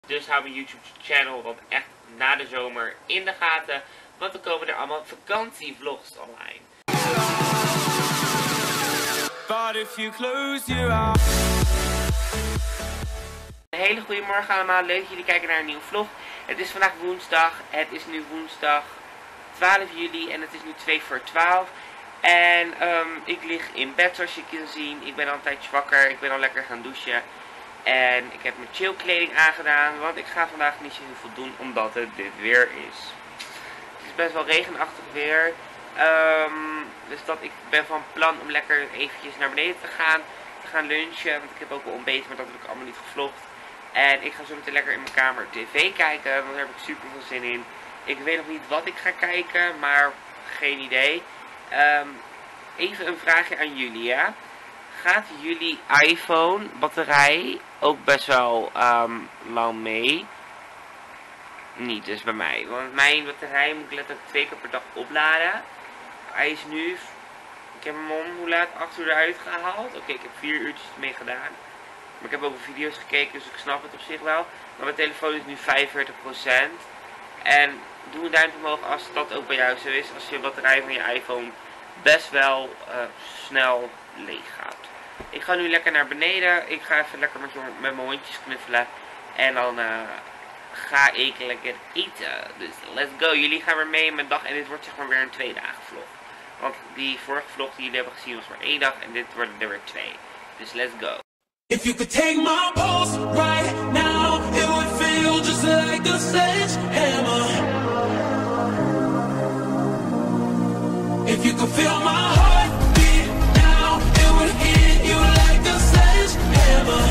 Dus hou mijn YouTube channel wat echt na de zomer in de gaten. Want dan komen er allemaal vakantievlogs online. Een hele goede morgen allemaal. Leuk dat jullie kijken naar een nieuwe vlog. Het is vandaag woensdag. Het is nu woensdag 12 juli en het is nu 2 voor 12. En ik lig in bed zoals je kan zien. Ik ben al een tijdje wakker. Ik ben al lekker gaan douchen. En ik heb mijn chillkleding aangedaan. Want ik ga vandaag niet zo heel veel doen omdat het dit weer is. Het is best wel regenachtig weer. Dus dat ik ben van plan om lekker eventjes naar beneden te gaan lunchen. Want ik heb ook wel ontbeten, maar dat heb ik allemaal niet gevlogd. En ik ga zo meteen lekker in mijn kamer tv kijken. Want daar heb ik super veel zin in. Ik weet nog niet wat ik ga kijken, maar geen idee. Even een vraagje aan jullie, ja. Gaat jullie iPhone batterij ook best wel lang mee? Niet dus bij mij. Want mijn batterij moet ik letterlijk 2 keer per dag opladen. Hij is nu, ik heb hem om, hoe laat? 8 uur eruit gehaald. Oké, ik heb 4 uurtjes mee gedaan. Maar ik heb ook video's gekeken, dus ik snap het op zich wel. Maar mijn telefoon is nu 45%. En doe een duimpje omhoog als dat ook bij jou zo is. Als je batterij van je iPhone best wel snel leeg gaat. Ik ga nu lekker naar beneden. Ik ga even lekker met mijn hondjes knuffelen. En dan ga ik lekker eten. Dus let's go. Jullie gaan weer mee in mijn dag. En dit wordt zeg maar weer een 2 dagen vlog. Want die vorige vlog die jullie hebben gezien was maar 1 dag. En dit worden er weer 2. Dus let's go. If you could take my pulse right now, it would feel just like a sledgehammer. If you could feel my heartbeat now, it would hit you like a sledgehammer.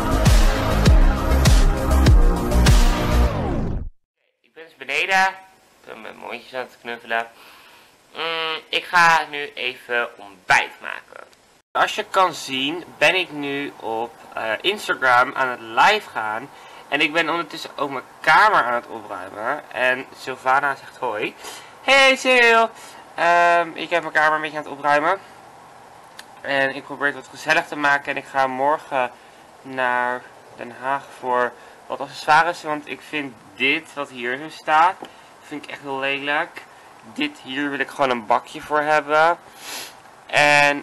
Ik ben dus beneden. Ik ben met mijn hondjes aan het knuffelen. Ik ga nu even ontbijt maken. Als je kan zien ben ik nu op Instagram aan het live gaan. En ik ben ondertussen ook mijn kamer aan het opruimen. En Sylvana zegt hoi. Hey Sil! Ik heb mijn kamer een beetje aan het opruimen. En ik probeer het wat gezellig te maken. En ik ga morgen naar Den Haag voor wat accessoires. Want ik vind dit wat hier zo staat, vind ik echt heel lelijk. Dit hier wil ik gewoon een bakje voor hebben. En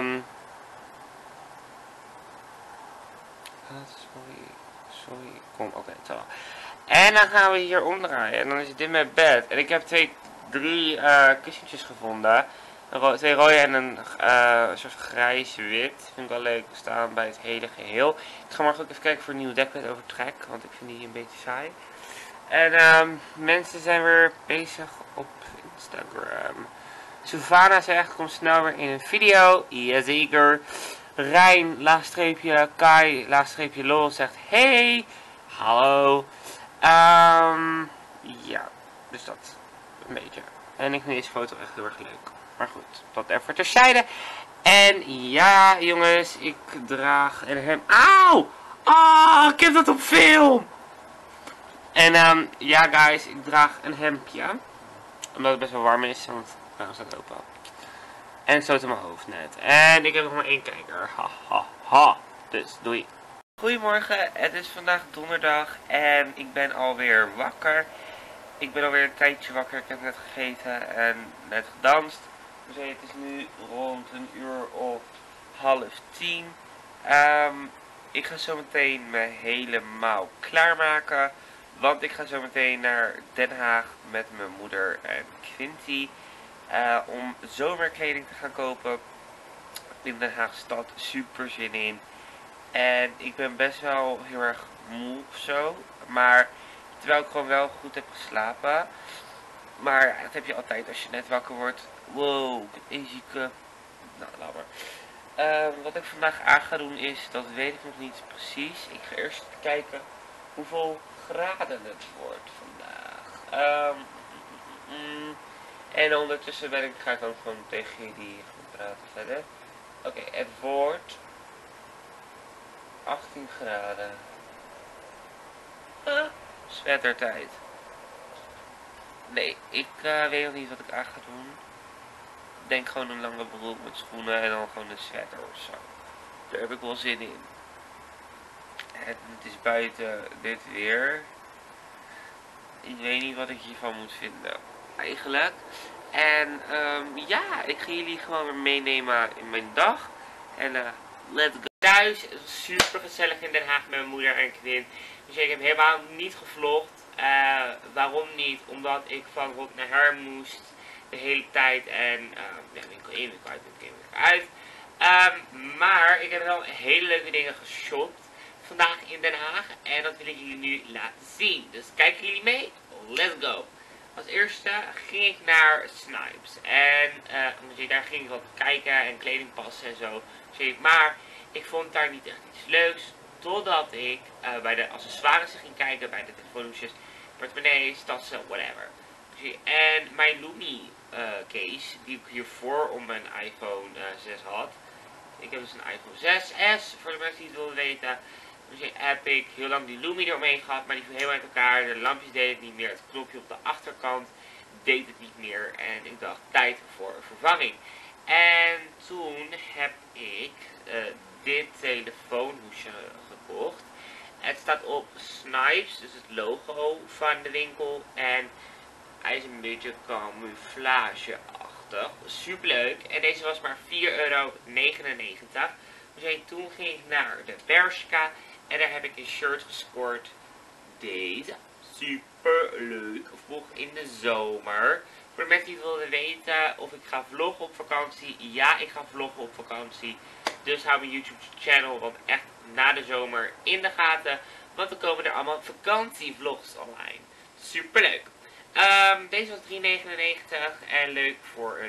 sorry, kom, oké, zo. En dan gaan we hier omdraaien. En dan is dit mijn bed. En ik heb 3 kussentjes gevonden. 2 rode en een soort grijs-wit. Vind ik wel leuk staan bij het hele geheel. Ik ga morgen ook even kijken voor een nieuwe dekbed over trek. Want ik vind die een beetje saai. En mensen zijn weer bezig op Instagram. Sylvana zegt, kom snel weer in een video. Jazeker. Rijn, laagstreepje, Kai, laagstreepje, lol, zegt hey, hallo. Ja, dus dat een beetje. En ik vind deze foto echt heel erg leuk. Maar goed, dat even terzijde. En ja, jongens, ik draag een hem. Auw! Ah, ik heb dat op film! En ja, guys, ik draag een hemdje. Omdat het best wel warm is, want nou staat open. En zo in mijn hoofd net. En ik heb nog maar 1 kijker. Ha, ha, ha. Dus, doei. Goedemorgen, het is vandaag donderdag en ik ben alweer wakker. Ik ben alweer een tijdje wakker. Ik heb net gegeten en net gedanst. Dus het is nu rond 9:30. Ik ga zo meteen me helemaal klaarmaken. Want ik ga zo meteen naar Den Haag met mijn moeder en Quinty. Om zomerkleding te gaan kopen in Den Haag stad. Super zin in. En ik ben best wel heel erg moe of zo. Maar terwijl ik gewoon wel goed heb geslapen. Maar ja, dat heb je altijd als je net wakker wordt. Wow, een zieke. Nou, laat maar. Wat ik vandaag aan ga doen is, dat weet ik nog niet precies. Ik ga eerst kijken hoeveel graden het wordt vandaag. En ondertussen ga ik ook gewoon tegen jullie gaan praten verder. Oké, het wordt 18 graden. Sweatertijd. Nee, ik weet nog niet wat ik aan ga doen. Ik denk gewoon een lange broek met schoenen en dan gewoon een sweater of zo. Daar heb ik wel zin in. Het is buiten dit weer. Ik weet niet wat ik hiervan moet vinden. Eigenlijk. En ja, ik ga jullie gewoon weer meenemen in mijn dag. En let's go. Thuis, het was super gezellig in Den Haag met mijn moeder en kind. Dus ik heb helemaal niet gevlogd. Waarom niet? Omdat ik van rot naar haar moest de hele tijd. En ja, winkel in, winkel uit, winkel in, winkel uit. Maar ik heb wel hele leuke dingen geshopt vandaag in Den Haag. En dat wil ik jullie nu laten zien. Dus kijken jullie mee? Let's go! Als eerste ging ik naar Snipes. En daar ging ik wat kijken en kleding passen en zo. Maar ik vond daar niet echt iets leuks. Totdat ik bij de accessoires ging kijken. Bij de telefoonhoesjes, portemonnees, tassen, whatever. En mijn Lumi case, die ik hiervoor om mijn iPhone 6 had. Ik heb dus een iPhone 6S, voor de mensen die het wilden weten. Dus heb ik heel lang die Lumi eromheen gehad, maar die viel heel uit elkaar. De lampjes deden het niet meer, het knopje op de achterkant deed het niet meer. En ik dacht, tijd voor een vervanging. En toen heb ik dit telefoonhoesje gekocht. Het staat op Snipes, dus het logo van de winkel. En hij is een beetje camouflageachtig. Super leuk. En deze was maar €4,99. Dus toen ging ik naar de Bershka. En daar heb ik een shirt gescoord. Deze. Super leuk. Vroeg in de zomer. Voor de mensen die wilden weten of ik ga vloggen op vakantie. Ja, ik ga vloggen op vakantie. Dus hou mijn YouTube channel, want echt na de zomer in de gaten. Want dan komen er allemaal vakantievlogs online. Super leuk. Deze was €3,99 en leuk voor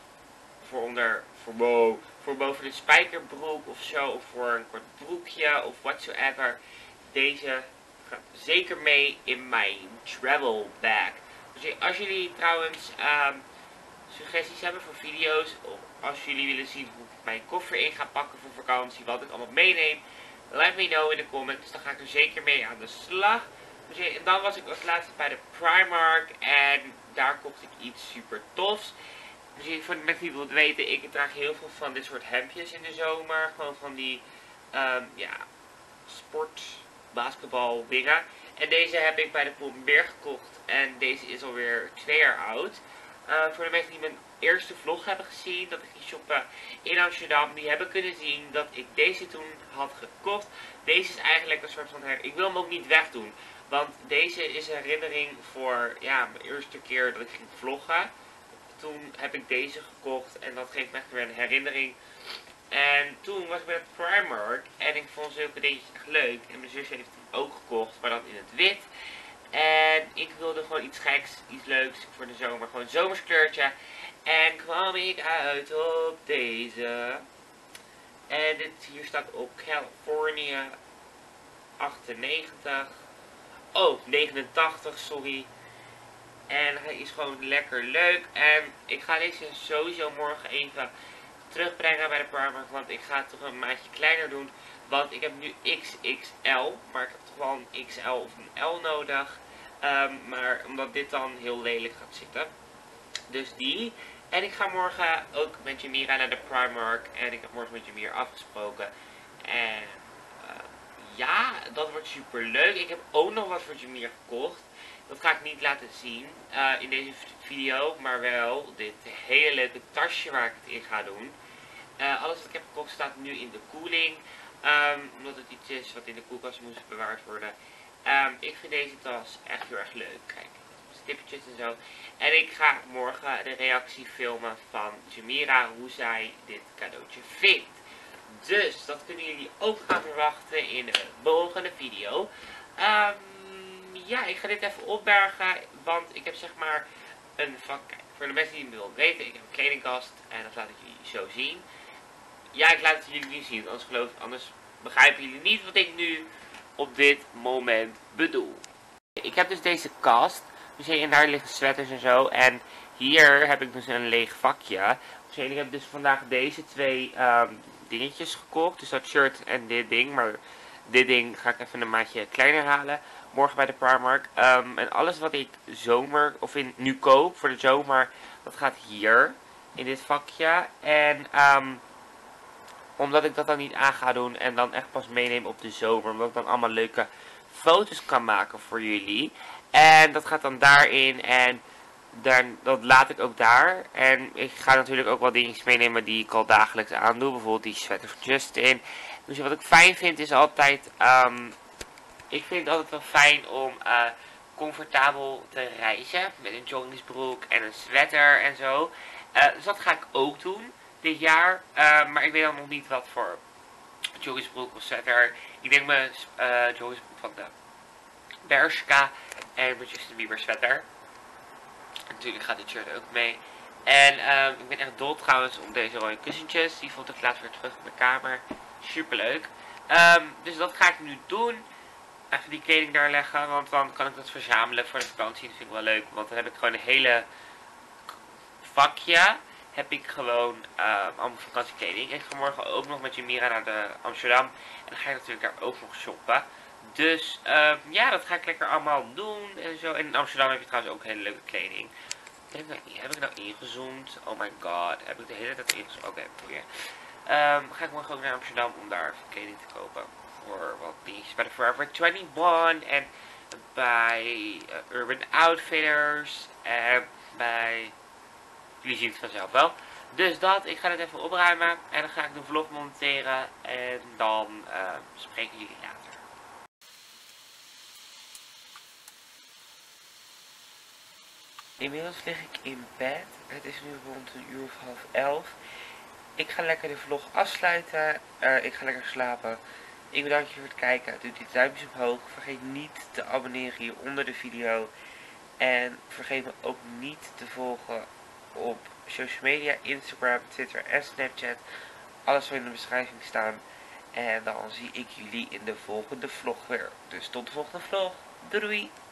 boven de spijkerbroek of zo, of voor een kort broekje of whatsoever. Deze gaat zeker mee in mijn travel bag. Dus als jullie trouwens suggesties hebben voor video's, of als jullie willen zien hoe ik mijn koffer in ga pakken voor vakantie, wat ik allemaal meeneem, let me know in de comments. Dus dan ga ik er zeker mee aan de slag. En dan was ik als laatste bij de Primark en daar kocht ik iets super tofs. Dus voor de mensen die willen weten, ik draag heel veel van dit soort hemdjes in de zomer. Gewoon van die ja, sport, basketbal dingen. En deze heb ik bij de Pombeer gekocht en deze is alweer 2 jaar oud. Voor de mensen die mijn eerste vlog hebben gezien, dat ik ging shoppen in Amsterdam, die hebben kunnen zien dat ik deze toen had gekocht. Deze is eigenlijk een soort van ik wil hem ook niet wegdoen. Want deze is een herinnering voor ja, mijn eerste keer dat ik ging vloggen. Toen heb ik deze gekocht en dat geeft me echt weer een herinnering. En toen was ik bij de Primark en ik vond zulke dingetjes echt leuk. En mijn zus heeft hem ook gekocht, maar dan in het wit. En ik wilde gewoon iets geks, iets leuks voor de zomer. Gewoon een zomerskleurtje. En kwam ik uit op deze. En dit hier staat op California 98. Oh, 89, sorry. En hij is gewoon lekker leuk. En ik ga deze sowieso morgen even terugbrengen bij de Primark. Want ik ga het toch een maatje kleiner doen. Want ik heb nu XXL. Maar ik heb toch wel een XL of een L nodig. Maar omdat dit dan heel lelijk gaat zitten. Dus die. En ik ga morgen ook met Jamira naar de Primark. En ik heb morgen met Jamira afgesproken. En ja, dat wordt super leuk. Ik heb ook nog wat voor Jamira gekocht. Dat ga ik niet laten zien in deze video. Maar wel dit hele leuke tasje waar ik het in ga doen. Alles wat ik heb gekocht staat nu in de koeling. Omdat het iets is wat in de koelkast moest bewaard worden. Ik vind deze tas echt heel erg leuk. Kijk, stippertjes en zo. En ik ga morgen de reactie filmen van Jamira hoe zij dit cadeautje vindt. Dus dat kunnen jullie ook gaan verwachten in de volgende video. Ja, ik ga dit even opbergen. Want ik heb zeg maar een vak. Kijk, voor de mensen die het willen weten, ik heb een kledingkast. En dat laat ik jullie zo zien. Ja, ik laat het jullie niet zien. Anders begrijpen jullie niet wat ik nu op dit moment bedoel. Ik heb dus deze kast. Dus hier en daar liggen sweaters en zo. En hier heb ik dus een leeg vakje. Dus ik heb dus vandaag deze twee dingetjes gekocht. Dus dat shirt en dit ding. Maar dit ding ga ik even een maatje kleiner halen. Morgen bij de Primark. En alles wat ik nu koop voor de zomer. Dat gaat hier. In dit vakje. En Omdat ik dat dan niet aan ga doen en dan echt pas meeneem op de zomer. Omdat ik dan allemaal leuke foto's kan maken voor jullie. En dat gaat dan daarin en dat laat ik ook daar. En ik ga natuurlijk ook wel dingetjes meenemen die ik al dagelijks aandoe. Bijvoorbeeld die sweater van Justin. Dus wat ik fijn vind is altijd... ik vind het altijd wel fijn om comfortabel te reizen. Met een joggingsbroek en een sweater en zo. Dus dat ga ik ook doen dit jaar. Maar ik weet dan nog niet wat voor joggingsbroek of sweater. Ik denk mijn joggingsbroek van de Bershka en mijn Justin Bieber sweater. Natuurlijk gaat dit shirt ook mee. En ik ben echt dol trouwens om deze rode kussentjes. Die vond ik laatst weer terug op mijn kamer. Super leuk. Dus dat ga ik nu doen. Even die kleding daar leggen. Want dan kan ik dat verzamelen voor de vakantie. Dat vind ik wel leuk. Want dan heb ik gewoon een hele vakje. Heb ik gewoon allemaal vakantiekleding. Ik ga morgen ook nog met Jamira naar de Amsterdam. En dan ga ik natuurlijk daar ook nog shoppen. Dus ja, dat ga ik lekker allemaal doen en zo. En in Amsterdam heb je trouwens ook hele leuke kleding. Ik denk dat niet. Heb ik nou ingezoomd? Oh my god. Heb ik de hele tijd ingezoomd? Oké, goeie. Ga ik morgen ook naar Amsterdam om daar kleding te kopen. Voor wat dingetjes bij de Forever 21. En bij Urban Outfitters. En bij... Jullie zien het vanzelf wel. Dus dat. Ik ga dit even opruimen. En dan ga ik de vlog monteren. En dan spreken jullie later. Inmiddels lig ik in bed. Het is nu rond 10:30. Ik ga lekker de vlog afsluiten. Ik ga lekker slapen. Ik bedank je voor het kijken. Doe die duimpjes omhoog. Vergeet niet te abonneren hier onder de video. En vergeet me ook niet te volgen op social media. Instagram, Twitter en Snapchat. Alles zal in de beschrijving staan. En dan zie ik jullie in de volgende vlog weer. Dus tot de volgende vlog. Doei doei!